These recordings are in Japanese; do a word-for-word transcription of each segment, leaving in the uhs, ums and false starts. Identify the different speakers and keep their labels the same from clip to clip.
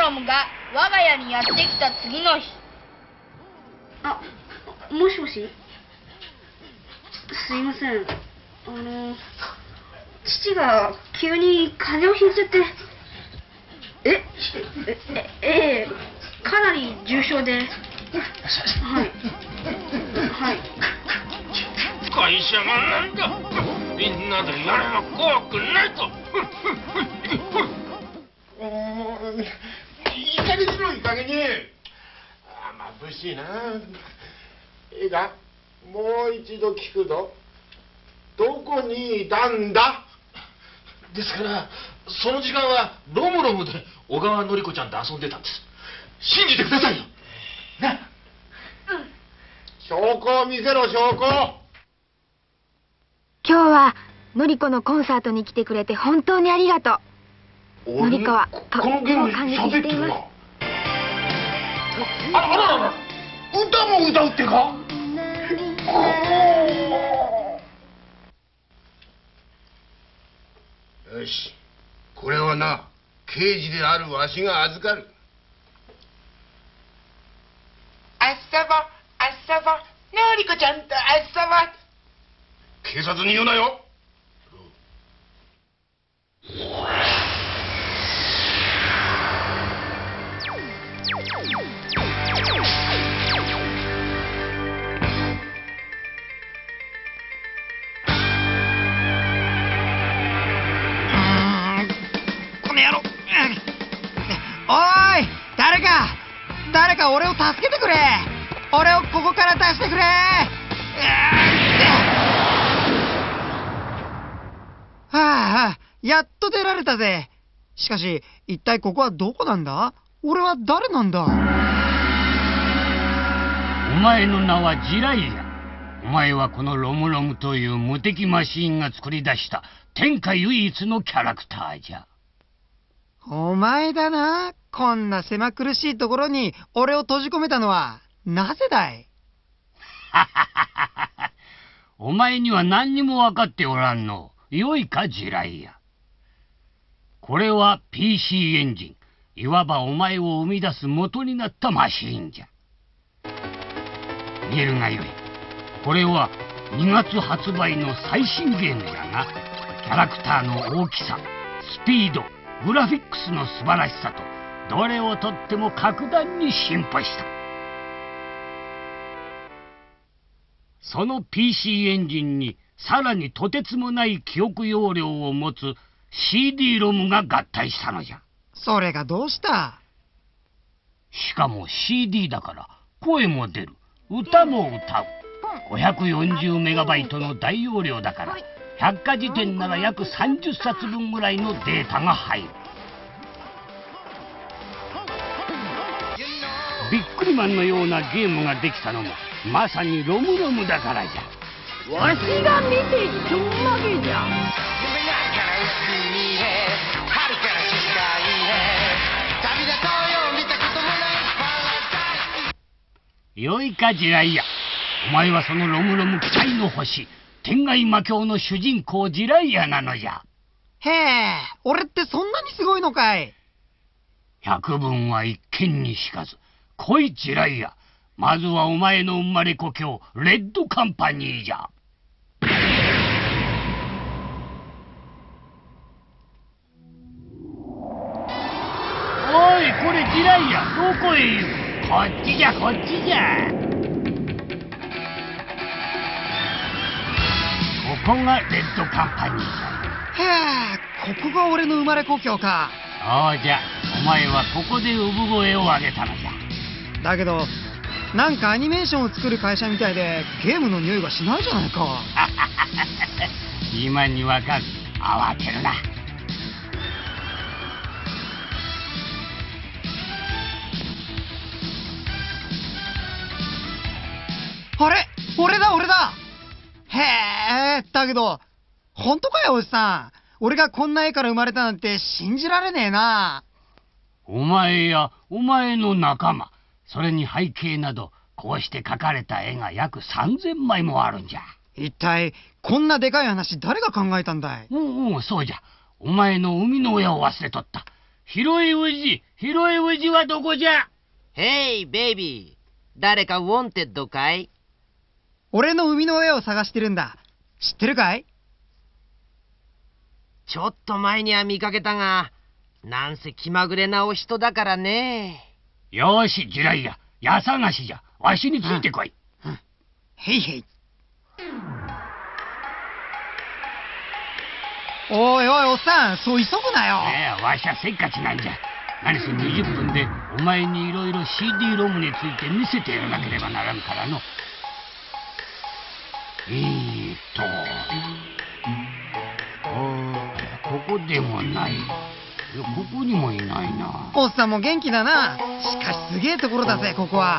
Speaker 1: ロムが我が家にやってきた次の日。
Speaker 2: あ、もしもし。すいません。あの父が急に風邪をひいちゃって。えええええかなり重症で。はいはい
Speaker 3: 会社がなんだ。みんなでやれば怖くないと。
Speaker 4: いい加減にしろ、いい加減に。あ、眩しいな。いいか、もう一度聞くぞ。どこにいたんだ。
Speaker 3: ですからその時間はロムロムで小川典子ちゃんと遊んでたんです。信じてくださいよ。な、うん、
Speaker 4: 証拠を見せろ、証拠。
Speaker 5: 今日はのりこのコンサートに来てくれて本当にありがとう。のりこはとっても感激しています。
Speaker 4: あらあらあら、歌も歌うってか。よし、これはな、刑事であるわしが預かる。
Speaker 6: 遊ぼう遊ぼう、のりこちゃんと遊ぼう。
Speaker 4: 警察に言うなよ。
Speaker 7: おーい、誰か誰か俺を助けてくれ。俺をここから出してくれ。はあ、やっと出られたぜ。しかし一体ここはどこなんだ。俺は誰なんだ。
Speaker 8: お前の名はジライア。お前はこのロムロムという無敵マシーンが作り出した天下唯一のキャラクターじゃ。
Speaker 7: お前だな。こんな狭苦しいところに俺を閉じ込めたのはなぜだい。
Speaker 8: お前には何にも分かっておらんの。よいか、ジライア。これは ピーシー エンジン。いわばお前を生み出す元になったマシーンじゃ。見えるがよい。これはにがつ発売の最新ゲームじゃな。キャラクターの大きさ、スピード、グラフィックスの素晴らしさと、どれをとっても格段に進歩した。その ピーシー エンジンにさらにとてつもない記憶容量を持つ シーディー ロムが合体したのじゃ。
Speaker 7: それがどうした。
Speaker 8: しかも シーディー だから声も出る、歌も歌う。ごひゃくよんじゅうメガバイトの大容量だから百科事典なら約さんじゅっさつぶんぐらいのデータが入る。ビックリマンのようなゲームができたのもまさにロムロムだからじゃ。
Speaker 1: わしが見てちょんまげじゃ。
Speaker 8: よいか、ジライア。お前はそのロムロム期待の星、天外魔境の主人公ジライアなのじゃ。
Speaker 7: へえ、俺ってそんなにすごいのかい。
Speaker 8: 百聞は一見にしかず。来い、ジライア。まずはお前の生まれ故郷レッドカンパニーじゃ。おい、これジライア、どこへ行く。こっちじゃ、こっちじゃ。ここがレッドカンパニーじ
Speaker 7: ゃ。へえ、ここが俺の生まれ故郷か。
Speaker 8: そうじゃ、お前はここで産声を上げたのじゃ。
Speaker 7: だけどなんかアニメーションを作る会社みたいでゲームの匂いがしないじゃないか。
Speaker 8: 今にわかる。慌てるな。
Speaker 7: あれ、俺だ俺だ。へえ、だけど本当かよおじさん。俺がこんな絵から生まれたなんて信じられねえな。
Speaker 8: お前やお前の仲間、それに背景などこうして描かれた絵が約さんぜんまいもあるんじゃ。
Speaker 7: 一体こんなでかい話誰が考えたんだい。
Speaker 8: おうおう、そうじゃ。お前の生みの親を忘れとった。 広い宇治、広い宇治はどこじゃ？
Speaker 9: ヘイ、ベイビー。誰かウォンテッドかい？
Speaker 7: 俺の海の上を探してるんだ。知ってるかい？
Speaker 9: ちょっと前には見かけたが、なんせ気まぐれなお人だからね。
Speaker 8: よーし、ジライや、矢探しじゃ。わしについてこい。
Speaker 7: うんうん、へいへい。おいおい、おっさん、そう急ぐなよ。
Speaker 8: ええ、わしはせっかちなんじゃ。何せにじゅっぷんでお前にいろいろ シーディー ロムについて見せてやらなければならんからの。えーっとあここでもない。ここにもいないな。
Speaker 7: おっさんも元気だな。しかしすげえところだぜ、ここは。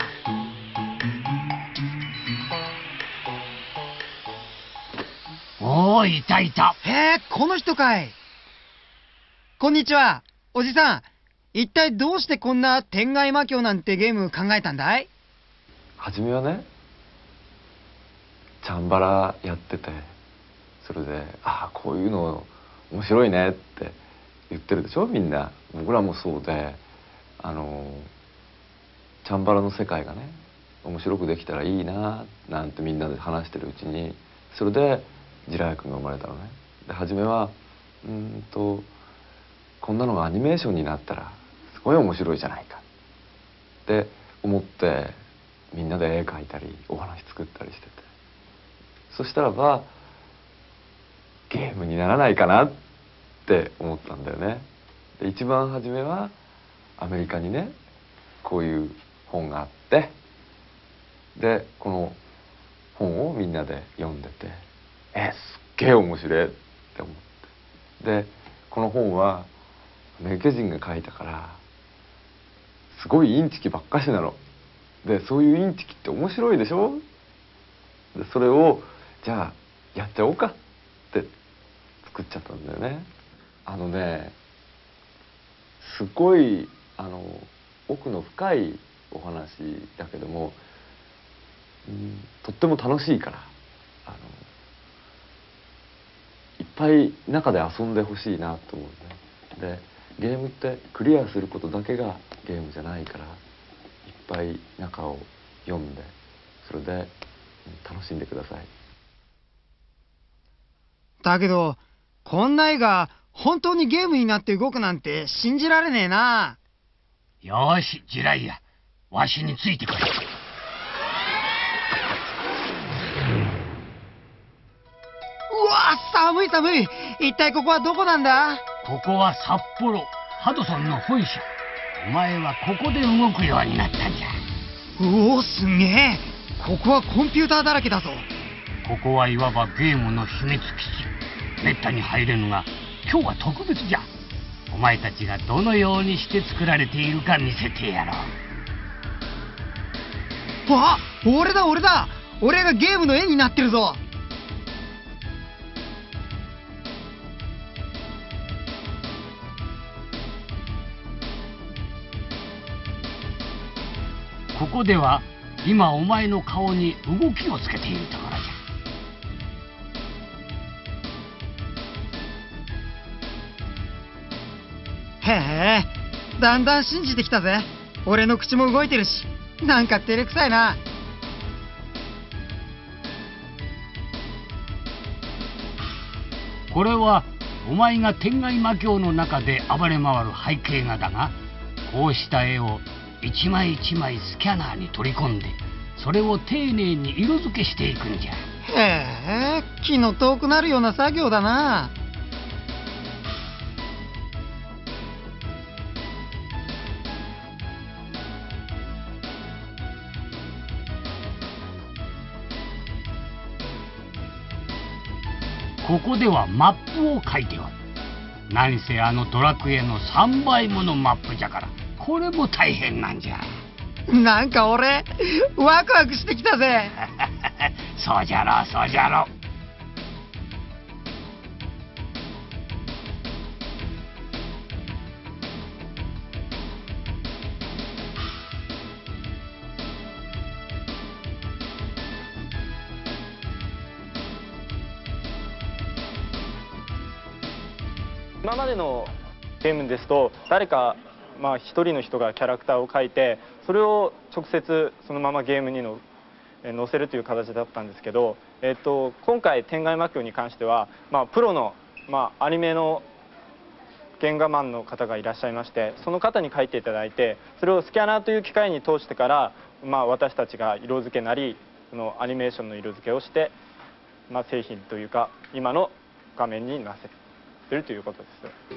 Speaker 8: おー、いたいた。
Speaker 7: へえ、この人かい。こんにちは、おじさん。一体どうしてこんな天外魔境なんてゲーム考えたんだい？
Speaker 10: はじめはね、チャンバラやってて、それでああこういうの面白いねって言ってるでしょ、みんな。僕らもそうで、あのチャンバラの世界がね面白くできたらいいななんてみんなで話してるうちに、それでジラヤ君が生まれたのね。で初めはうーんとこんなのがアニメーションになったらすごい面白いじゃないかって思って、みんなで絵描いたりお話作ったりしてて、そしたらばゲームにならないかなって思ったんだよね。で一番初めはアメリカにねこういう本があって、でこの本をみんなで読んでて、えすっげえ面白いって思って、でこの本はアメリカ人が書いたからすごいインチキばっかしなの。でそういうインチキって面白いでしょ。でそれをじゃあやっちゃおうかって作っちゃったんだよね。あのねすごいあの奥の深いお話だけども、うん、とっても楽しいから、あのいっぱい中で遊んでほしいなと思うね。でゲームってクリアすることだけがゲームじゃないから、いっぱい中を読んで、それで楽しんでください。
Speaker 7: だけどこんな絵が本当にゲームになって動くなんて信じられねえな。
Speaker 8: よーし、ジライや、わしについてこい。う
Speaker 7: わ、寒い寒い。一体ここはどこなんだ？
Speaker 8: ここは札幌ハドソンの本社。お前はここで動くようになったんじゃ。
Speaker 7: うお、すげえ。ここはコンピューターだらけだぞ。
Speaker 8: ここはいわばゲームの秘密基地。めったに入れぬが今日は特別じゃ。お前たちがどのようにして作られているか見せてやろう。
Speaker 7: あ、俺だ俺だ。俺がゲームの絵になってるぞ。
Speaker 8: ここでは今お前の顔に動きをつけているところじ
Speaker 7: ゃ。へえ、だんだん信じてきたぜ。俺の口も動いてるし、なんか照れくさいな。
Speaker 8: これはお前が天外魔境の中で暴れ回る背景画だが、こうした絵を一枚一枚スキャナーに取り込んで、それを丁寧に色付けしていくんじゃ。
Speaker 7: へえ、気の遠くなるような作業だな。
Speaker 8: ここではマップを描いておる。何せあのドラクエのさんばいものマップじゃから、これも大変なんじゃ。
Speaker 7: なんか俺ワクワクしてきたぜ。
Speaker 8: そうじゃろうそうじゃろう。
Speaker 11: 今までのゲームですと誰かまあ一人の人がキャラクターを描いてそれを直接そのままゲームにの載せるという形だったんですけど、えっと、今回天外魔境に関しては、まあ、プロの、まあ、アニメの原画マンの方がいらっしゃいまして、その方に描いていただいてそれをスキャナーという機械に通してから、まあ、私たちが色付けなりそのアニメーションの色付けをして、まあ、製品というか今の画面に載せてるということです。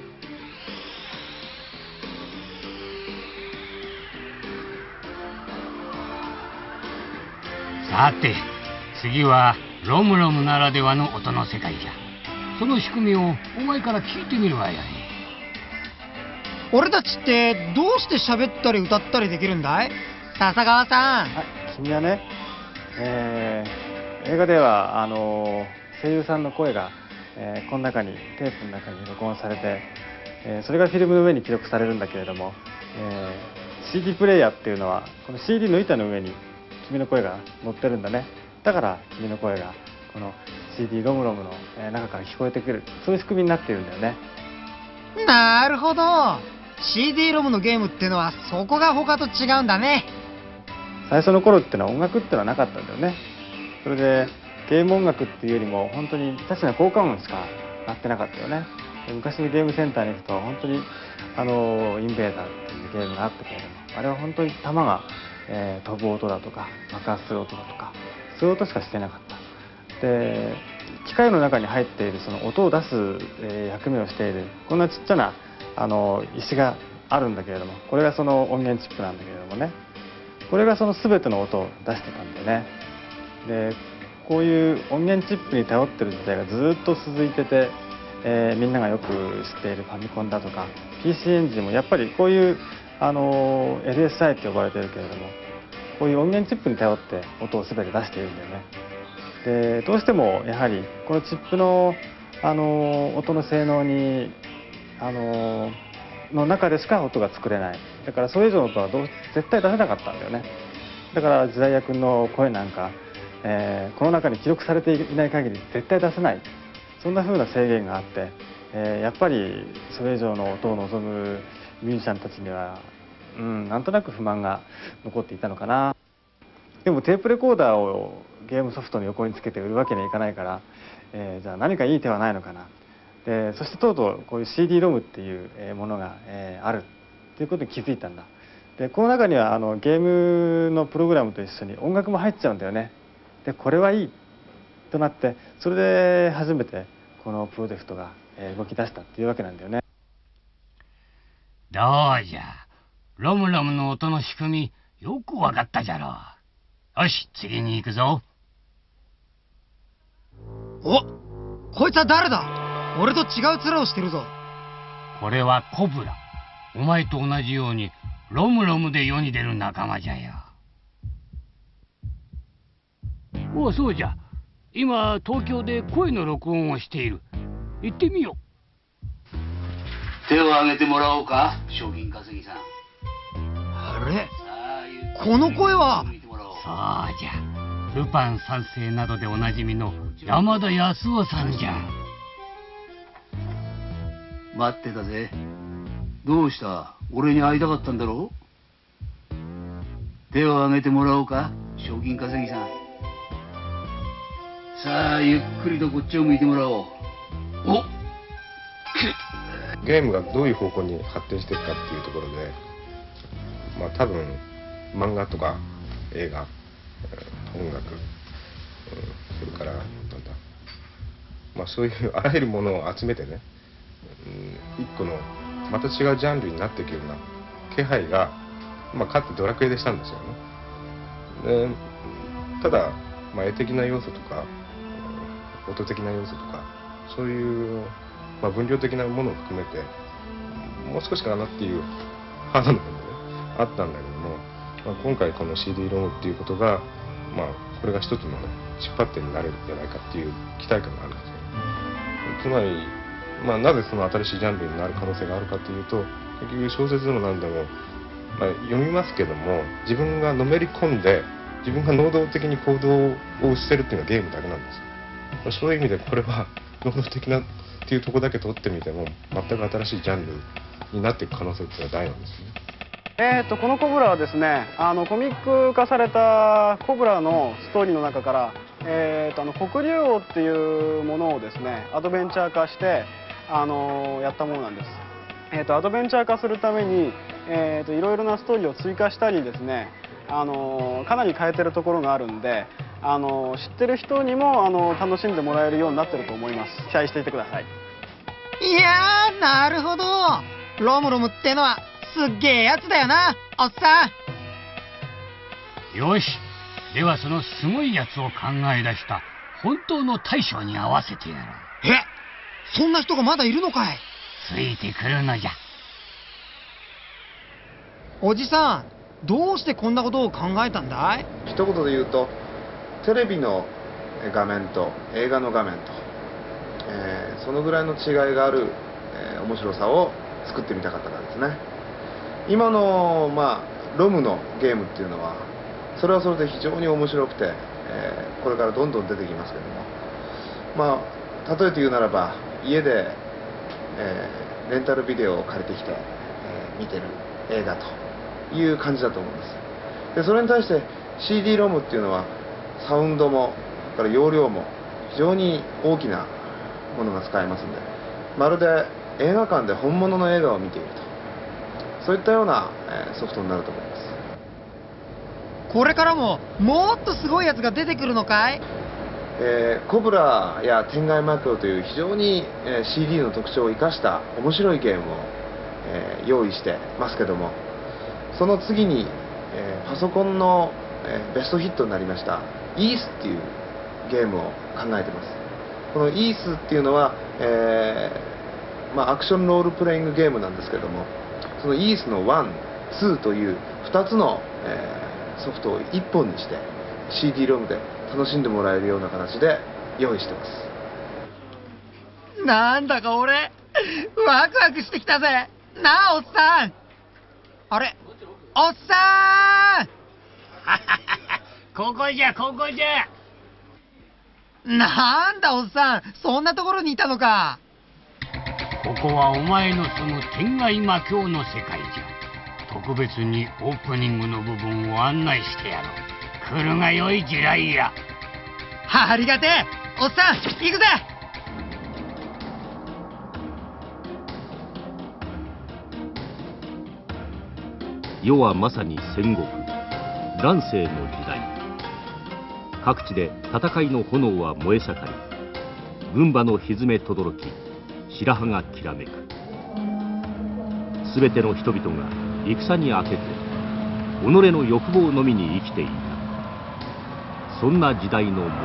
Speaker 8: さて次はロムロムならではの音の世界じゃ。その仕組みをお前から聞いてみるわや。
Speaker 7: 俺たちってどうして喋ったり歌ったりできるんだい？笹川さん。
Speaker 11: はい、君はね、えー、映画ではあのー、声優さんの声が、えー、この中にテープの中に録音されて、えー、それがフィルムの上に記録されるんだけれども、えー、シーディー プレイヤーっていうのはこの シーディー の板の上に君の声が乗ってるんだね。だから君の声がこの シーディー ロムロムの中から聞こえてくる、そういう仕組みになっているんだよね。
Speaker 7: なるほど。 シーディー ロムのゲームっていうのはそこが他と違うんだね。
Speaker 11: 最初の頃ってのは音楽ってのはなかったんだよね。それでゲーム音楽っていうよりも本当に確かな効果音しか鳴ってなかったよね。昔のゲームセンターに行くと本当にあのインベーダーっていうゲームがあったけれども、あれは本当に弾が、えー、飛ぶ音だとか爆発する音だとかそういう音しかしてなかった。で機械の中に入っているその音を出す、えー、役目をしているこんなちっちゃなあの石があるんだけれども、これがその音源チップなんだけれどもね、これがその全ての音を出してたんだよね。でこういう音源チップに頼ってる時代がずっと続いてて、えー、みんながよく知っているファミコンだとか ピーシー エンジンもやっぱりこういうあの エルエスアイ って呼ばれてるけれども、こういう音源チップに頼って音を全て出しているんだよね。でどうしてもやはりこのチップのあの音の性能にあのの中でしか音が作れない。だからそれ以上の音はどう絶対出せなかったんだよね。だから時代屋君の声なんか、えー、この中に記録されていない限り絶対出せない、そんな風な制限があって、えー、やっぱりそれ以上の音を望むミュージシャンたちには、うん、なんとなく不満が残っていたのかな。でもテープレコーダーをゲームソフトの横につけて売るわけにはいかないから、えー、じゃあ何かいい手はないのかな。でそしてとうとうこういう シーディー ロムっていうものが、えー、あるということに気づいたんだ。でこの中にはあのゲームのプログラムと一緒に音楽も入っちゃうんだよね。でこれはいいとなって、それで初めてこのプロジェクトが動き出したっていうわけなんだよね。
Speaker 8: どうじゃ、ロムロムの音の仕組みよくわかったじゃろう。よし次に行くぞ。
Speaker 7: お、こいつは誰だ？俺と違う面をしてるぞ。
Speaker 8: これはコブラ。お前と同じようにロムロムで世に出る仲間じゃよ。おうそうじゃ、今東京で声の録音をしている。行ってみよう。
Speaker 12: 手を挙げてもらおうか、賞金稼ぎさん。
Speaker 7: あれ、この声は。
Speaker 8: そうじゃ、ルパン三世などでおなじみの山田康夫さんじゃ。
Speaker 12: 待ってたぜ。どうした、俺に会いたかったんだろう。手を挙げてもらおうか、賞金稼ぎさん。さあゆっくりとこっちを向いてもらおう。お
Speaker 4: ゲームがどういう方向に発展していくかっていうところで、まあ多分漫画とか映画、音楽、それからなんだ、まあそういうあらゆるものを集めてね、一個のまた違うジャンルになっていくような気配が、まあ、かつてドラクエでしたんですよね。でただ、まあ、絵的な要素とか音的な要素とかそういう、まあ、分量的なものを含めてもう少しかなっていうハードなものねあったんだけども、まあ、今回この シーディー ロムっていうことが、まあ、これが一つのね出発点になれるんじゃないかっていう期待感があるんですよ。つまりまあ、なぜその新しいジャンルになる可能性があるかというと、結局小説でも何でも、まあ、読みますけども自分がのめり込んで自分が能動的に行動を移せるっていうのはゲームだけなんですよ。まあ、そういう意味でこれは能動的なっていうところだけ取ってみても全く新しいジャンルになっていく可能性っていうのは大なんですよね。
Speaker 11: えー、とこのコブラはですね、あのコミック化されたコブラのストーリーの中から、えー、とあの黒竜王っていうものをですねアドベンチャー化して、あのやったものなんです。えー、とアドベンチャー化するために、えー、といろいろなストーリーを追加したりですね、あのかなり変えてるところがあるんで、あの知ってる人にもあの楽しんでもらえるようになってると思います。期待していてください。
Speaker 7: いやー、なるほど。ロムロムってのはすっげえやつだよな、おっさ
Speaker 8: ん。よし、ではそのすごいやつを考え出した本当の大将に合わせてやろう。
Speaker 7: え、そんな人がまだいるのかい？
Speaker 8: ついてくるのじゃ。
Speaker 7: おじさん、どうしてこんなことを考えたんだい？
Speaker 4: 一言で言うと、テレビの画面と映画の画面と、えー、そのぐらいの違いがある、えー、面白さを作ってみたかったからですね。今の、まあ、ロムのゲームっていうのはそれはそれで非常に面白くて、えー、これからどんどん出てきますけども、まあ、例えて言うならば家で、えー、レンタルビデオを借りてきて、えー、見てる映画という感じだと思うんです。でそれに対して シーディー ロムっていうのはサウンドもそれから容量も非常に大きなものが使えますので、まるで映画館で本物の映画を見ていると、そういったような、えー、ソフトになると思います。
Speaker 7: これからももっとすごいやつが出てくるのかい？
Speaker 4: えー、コブラや天外魔境という非常に、えー、シーディー の特徴を生かした面白いゲームを、えー、用意してますけども、その次に、えー、パソコンの、えー、ベストヒットになりましたイースっていうゲームを考えてます。このイースっていうのは、えーまあ、アクションロールプレイングゲームなんですけども、そのイースのワン、ツーというふたつの、えー、ソフトをいっぽんにして シーディー ロムで楽しんでもらえるような形で用意してます。
Speaker 7: なんだか俺ワクワクしてきたぜなあ、おっさん。あれ、おっさん
Speaker 8: ここじゃここじゃ。
Speaker 7: なんだおっさん、そんなところにいたのか。
Speaker 8: ここはお前の住む天外魔境の世界じゃ。特別にオープニングの部分を案内してやろう。来るがよい、ジライア。
Speaker 7: ありがてえ、おっさん、行くぜ。
Speaker 13: 世はまさに戦国乱世の時代。各地で戦いの炎は燃え盛り、軍馬のひづめとどろき、白羽がきらめく。すべての人々が戦に明けて己の欲望のみに生きていた、そんな時代の物語。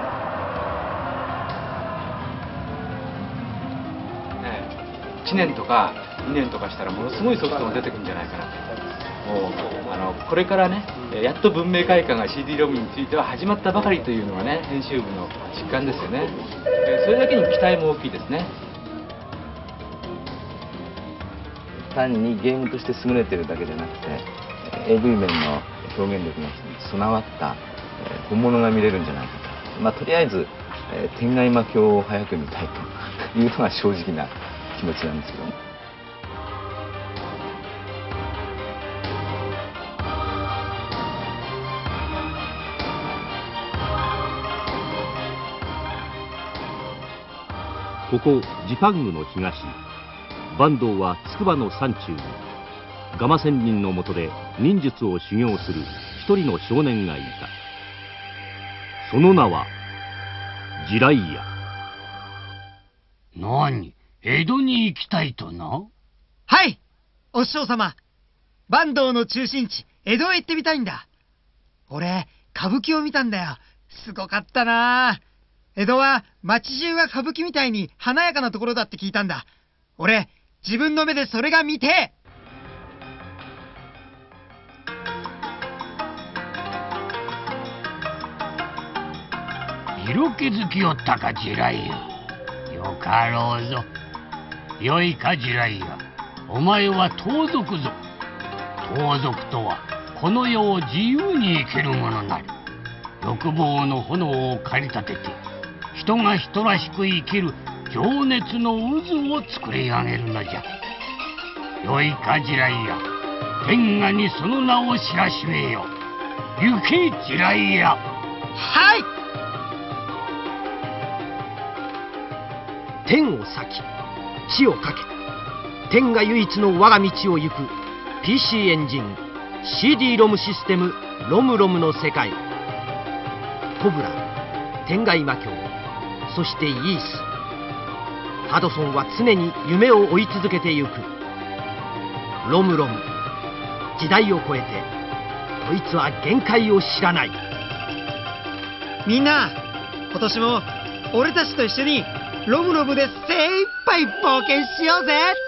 Speaker 14: いちねんとかにねんとかしたらものすごいソフトが出てくるんじゃないかなと。もうあのこれからね、やっと文明開化が シーディー ロムについては始まったばかりというのがね、編集部の実感ですよね。それだけに期待も大きいですね。
Speaker 10: 単にゲームとして優れてるだけじゃなくて エーブイ 面の表現力が備わった本物が見れるんじゃないかと、まあ、とりあえず天外魔境を早く見たいというのが正直な気持ちなんですけどね。
Speaker 13: ここジパングの東、坂東は筑波の山中にガマ仙人のもとで忍術を修行する一人の少年がいた。その名はジライア。
Speaker 8: 何、江戸に行きたいとな。
Speaker 7: はい、お師匠様。坂東の中心地江戸へ行ってみたいんだ。俺歌舞伎を見たんだよ。すごかったな。江戸は街中が歌舞伎みたいに華やかなところだって聞いたんだ。俺自分の目でそれが見てえ。
Speaker 8: 色気づきよったか、ジライア。よかろうぞ。よいか、ジライア。お前は盗賊ぞ。盗賊とはこの世を自由に生きる者なり、欲望の炎を駆り立てて人が人らしく生きる情熱の渦を作り上げるのじゃ。 よいか地雷や、天下にその名を知らしめよ。行け地雷や。
Speaker 9: はい。天を裂き地をかけ、天が唯一の我が道を行く ピーシー エンジン シーディー ロムシステムロムロムの世界。コブラ、天外魔境、そしてイース。ハドソンは常に夢を追い続けてゆく。ロムロム、時代を超えてこいつは限界を知らない。
Speaker 7: みんな、今年も俺たちと一緒にロムロムで精一杯冒険しようぜ。